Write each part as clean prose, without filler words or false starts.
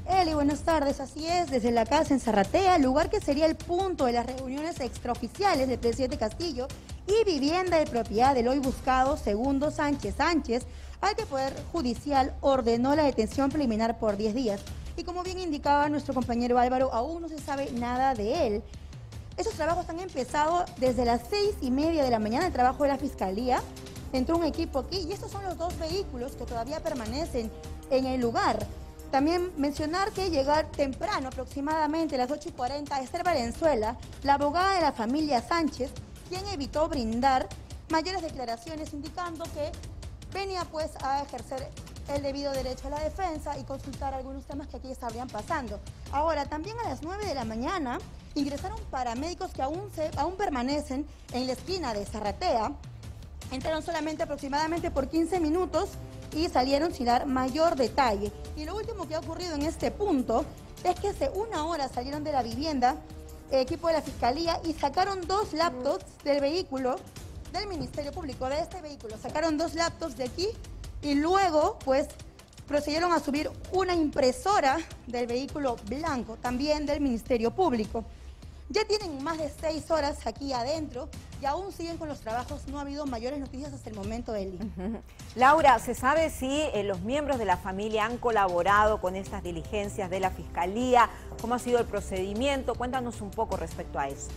Eli, buenas tardes. Así es, desde la casa en Zarratea, lugar que sería el punto de las reuniones extraoficiales del presidente Castillo y vivienda de propiedad del hoy buscado Segundo Sánchez Sánchez, al que el Poder Judicial ordenó la detención preliminar por 10 días. Y como bien indicaba nuestro compañero Álvaro, aún no se sabe nada de él. Esos trabajos han empezado desde las 6:30 de la mañana, el trabajo de la Fiscalía. Entró un equipo aquí y estos son los dos vehículos que todavía permanecen en el lugar. También mencionar que llegar temprano, aproximadamente a las 8:40, Esther Valenzuela, la abogada de la familia Sánchez, quien evitó brindar mayores declaraciones, indicando que venía pues a ejercer el debido derecho a la defensa y consultar algunos temas que aquí estarían pasando. Ahora, también a las 9 de la mañana ingresaron paramédicos que aún permanecen en la esquina de Zarratea. Entraron solamente aproximadamente por 15 minutos y salieron sin dar mayor detalle. Y lo último que ha ocurrido en este punto es que hace una hora salieron de la vivienda equipo de la Fiscalía y sacaron 2 laptops del vehículo del Ministerio Público, de este vehículo. Sacaron 2 laptops de aquí y luego pues procedieron a subir una impresora del vehículo blanco, también del Ministerio Público. Ya tienen más de 6 horas aquí adentro y aún siguen con los trabajos. No ha habido mayores noticias hasta el momento, Eli. Laura, ¿se sabe si los miembros de la familia han colaborado con estas diligencias de la Fiscalía? ¿Cómo ha sido el procedimiento? Cuéntanos un poco respecto a eso.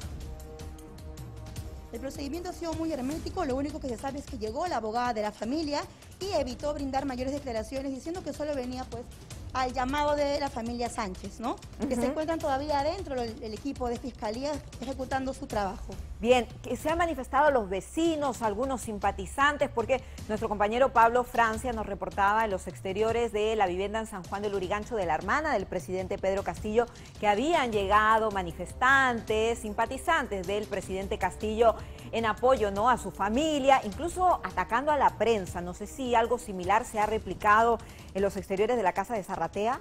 El procedimiento ha sido muy hermético. Lo único que se sabe es que llegó la abogada de la familia y evitó brindar mayores declaraciones, diciendo que solo venía pues al llamado de la familia Sánchez, ¿no? Que se encuentran todavía adentro el equipo de Fiscalía ejecutando su trabajo. Bien, que se han manifestado los vecinos, algunos simpatizantes, porque nuestro compañero Pablo Francia nos reportaba en los exteriores de la vivienda en San Juan del Lurigancho de la hermana del presidente Pedro Castillo que habían llegado manifestantes, simpatizantes del presidente Castillo en apoyo, ¿no?, a su familia, incluso atacando a la prensa. No sé si algo similar se ha replicado en los exteriores de la casa de Zarratea.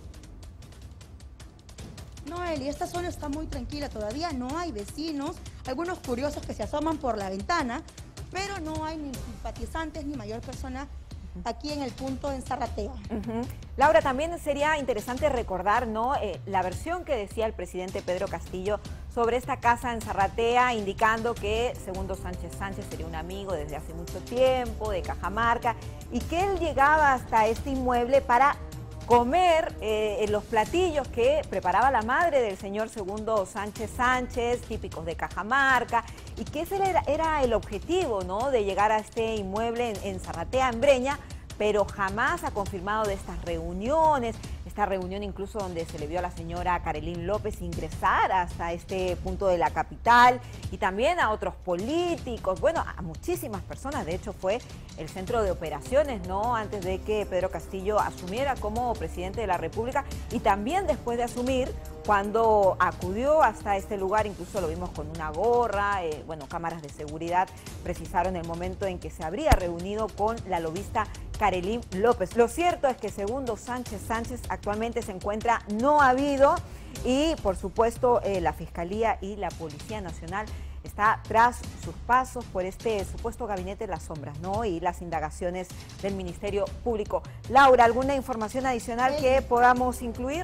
No, Eli, esta zona está muy tranquila, todavía no hay vecinos, algunos curiosos que se asoman por la ventana, pero no hay ni simpatizantes ni mayor persona aquí en el punto en Zarratea. Laura, también sería interesante recordar, ¿no?, la versión que decía el presidente Pedro Castillo sobre esta casa en Zarratea, indicando que Segundo Sánchez Sánchez sería un amigo desde hace mucho tiempo, de Cajamarca, y que él llegaba hasta este inmueble para comer los platillos que preparaba la madre del señor Segundo Sánchez Sánchez, típicos de Cajamarca, y que ese era el objetivo, ¿no?, de llegar a este inmueble en Zarratea, en Breña, pero jamás ha confirmado de estas reuniones, esta reunión incluso donde se le vio a la señora Karelyn López ingresar hasta este punto de la capital, y también a otros políticos, bueno, a muchísimas personas. De hecho fue el centro de operaciones, ¿no?, antes de que Pedro Castillo asumiera como presidente de la República, y también después de asumir, cuando acudió hasta este lugar, incluso lo vimos con una gorra, bueno, cámaras de seguridad precisaron el momento en que se habría reunido con la lobista Karelyn López. Lo cierto es que Segundo Sánchez Sánchez actualmente se encuentra no habido y, por supuesto, la Fiscalía y la Policía Nacional está tras sus pasos por este supuesto gabinete de las sombras, ¿no?, y las indagaciones del Ministerio Público. Laura, ¿alguna información adicional que podamos incluir?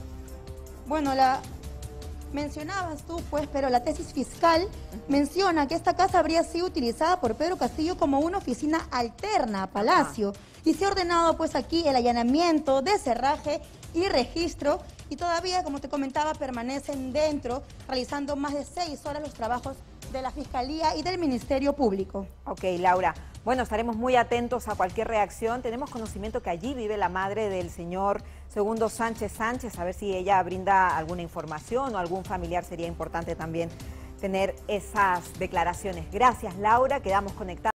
Bueno, la mencionabas tú, pues, pero la tesis fiscal menciona que esta casa habría sido utilizada por Pedro Castillo como una oficina alterna a Palacio. Y se ha ordenado, pues, aquí el allanamiento de cerraje y registro, y todavía, como te comentaba, permanecen dentro, realizando más de 6 horas los trabajos de la Fiscalía y del Ministerio Público. Ok, Laura. Bueno, estaremos muy atentos a cualquier reacción. Tenemos conocimiento que allí vive la madre del señor Segundo Sánchez Sánchez, a ver si ella brinda alguna información o algún familiar. Sería importante también tener esas declaraciones. Gracias, Laura. Quedamos conectados.